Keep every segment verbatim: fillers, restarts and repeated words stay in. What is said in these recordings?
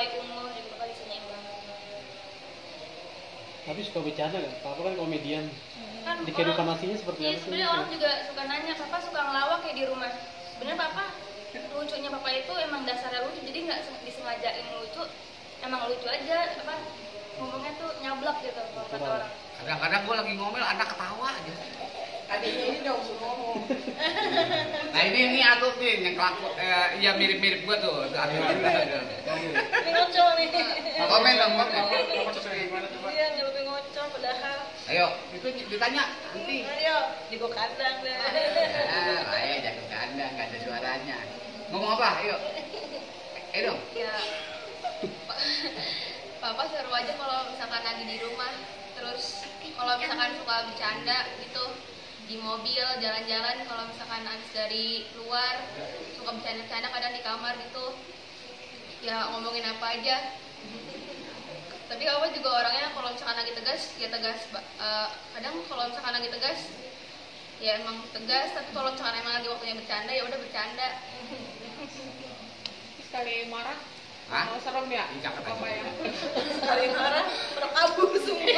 mulai umur juga bakal disanyiin banget. Tapi suka bercanda kan? Papa kan komedian. Kan Di kehidupan aslinya seperti iya, apa sih? sebenarnya orang juga suka nanya, papa suka ngelawak kayak di rumah. Sebenarnya papa lucunya papa itu emang dasarnya lucu, jadi nggak disengajain lucu, emang lucu aja, apa ngomongnya tuh nyablak gitu kalau kata orang. Kadang-kadang gue lagi ngomel, anak ketawa aja. Adiknya ini dong suruh ngomong. Nah ini ini aku nih yang kelaku, eh, ya mirip-mirip gue tuh. Aduh, aduh, aduh. Ini ngocol nih. Komen dong, komen. Iya, nggak lebih ngocol padahal. Ayo, itu ditanya nanti. Ayo, jago kandang deh. Ah, saya jago kandang, nggak ada suaranya. Ngomong apa? Ayo. Ayo dong. Ya, papa seru aja kalau misalkan lagi di rumah. Terus kalau misalkan suka bercanda gitu di mobil, jalan-jalan, kalau misalkan habis dari luar suka bercanda-bercanda kadang di kamar gitu. Ya ngomongin apa aja. Tapi papa juga orangnya kalau misalkan lagi tegas, ya tegas. Uh, kadang kalau misalkan lagi tegas, ya emang tegas. Tapi kalau misalkan emang lagi waktunya bercanda, ya udah bercanda. Sekali marah, Hah? oh, serem ya? Iya, kata Apa ya? Sekali marah, udah kabur semua.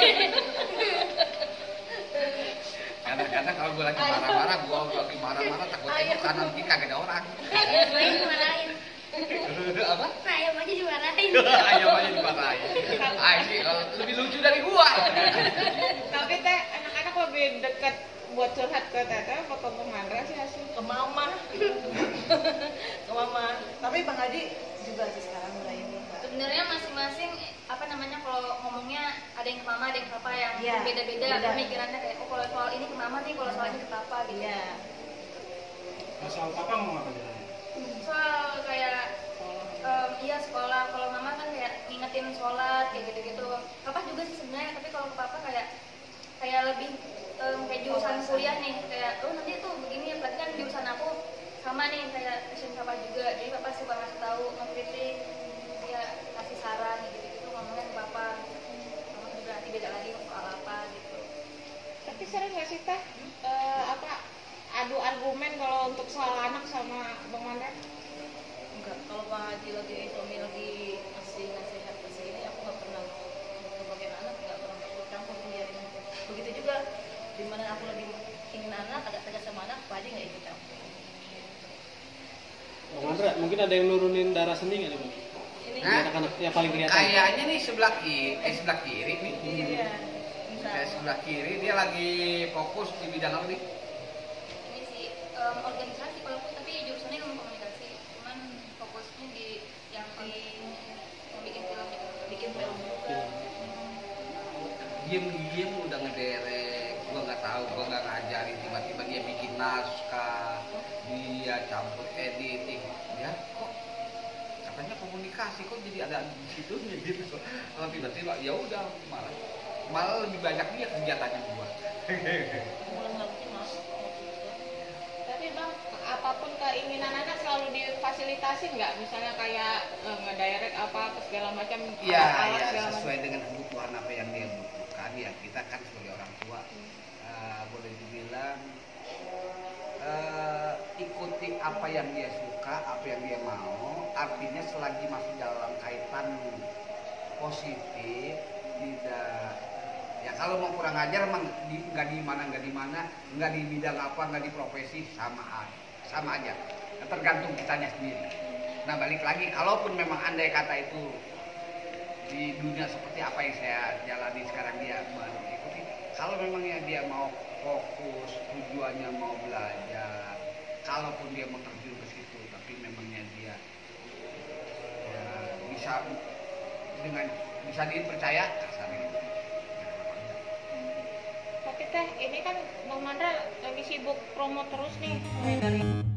Kadang-kadang kalau gue lagi marah-marah, gue lagi marah-marah takutnya itu kanan kiri kagak ada orang. Ayam dimarahin. Apa? Ayam aja dimarahin. Ayam aja dimarahin. Ah ini kalau lebih lucu dari gua. Tapi teh anak-anak lebih dekat buat curhat ke teteh apa ke Bang Mandra sih hasil? Ke mama. Ke mama. Tapi Bang Adi juga sih sekarang mulai ini. Sebenarnya masing-masing apa namanya kalau ngomongnya ada yang ke mama, ada yang ke papa yang Iya, beda-beda beda. pemikirannya kayak oh kalau soal ini ke mama nih, kalau soal ini ke papa gitu. Iya. Nah, soal papa ngomong apa dia? Soal kayak um, iya sekolah, kalau mama kan kayak ngingetin sholat kayak gitu-gitu. Papa juga sih sebenarnya, tapi kalau ke papa kayak kayak lebih um, kayak jurusan kuliah nih, kayak oh nanti tuh begini ya, berarti kan jurusan aku sama nih kayak passion papa juga, jadi papa suka ngasih tahu, ngekritik, ya kasih saran gitu-gitu ngomongnya ke papa. Mama juga nanti beda lagi soal apa gitu. Tapi sering nggak sih teh eh, apa adu argumen kalau untuk soal anak sama Bang Mandra? Enggak, kalau Bang Haji lagi suami lagi ngasih nasihat ke sini, aku nggak pernah ke bagian anak, nggak pernah ikut campur biarin aja. Begitu juga dimana aku lagi ingin anak, agak tegas sama anak, Pak Haji nggak ikut campur. Bang Mandra, mungkin ada yang nurunin darah seni nggak nih Bang? Ini Hah? Anak-anak yang paling kelihatan. Kayaknya nih sebelah kiri, eh sebelah kiri nih. dia bisa. Saya sebelah kiri dia lagi fokus di bidang apa nih? Ini sih um, organisasi kalau aku, tapi jurusannya ilmu komunikasi, cuman fokusnya di yang di mau bikin film gitu. Bikin film. Diem-diem udah ngederek, gua nggak tahu, gua nggak ngajarin, tiba-tiba dia bikin naskah, dia campur editing, ya kok katanya komunikasi kok jadi ada di situnya gitu. Kalau tiba-tiba ya udah malah malah lebih banyak dia kegiatannya gua. Mulai ngerti mas. Tapi Bang, apapun keinginan anak selalu difasilitasi nggak? Misalnya kayak eh, ngedirect apa apa segala macam. Iya, alat-alat ya, segala sesuai dengan kebutuhan apa yang dia butuhkan ya. Kita kan sebagai orang tua eh, boleh dibilang eh, ikuti apa yang dia suka, apa yang dia mau. Artinya selagi masih dalam kaitan positif, tidak ya kalau mau kurang ajar emang di, nggak di mana nggak di mana nggak di bidang apa nggak di profesi sama aja sama aja tergantung kitanya sendiri. Nah balik lagi kalaupun memang andai kata itu di dunia seperti apa yang saya jalani sekarang dia mengikuti, kalau memangnya dia mau fokus tujuannya mau belajar, kalaupun dia mau terjun ke situ tapi memangnya dia ya, bisa dengan bisa dipercaya kasarnya. Tapi teh ini kan Bang Mandra lagi sibuk promo terus nih mulai dari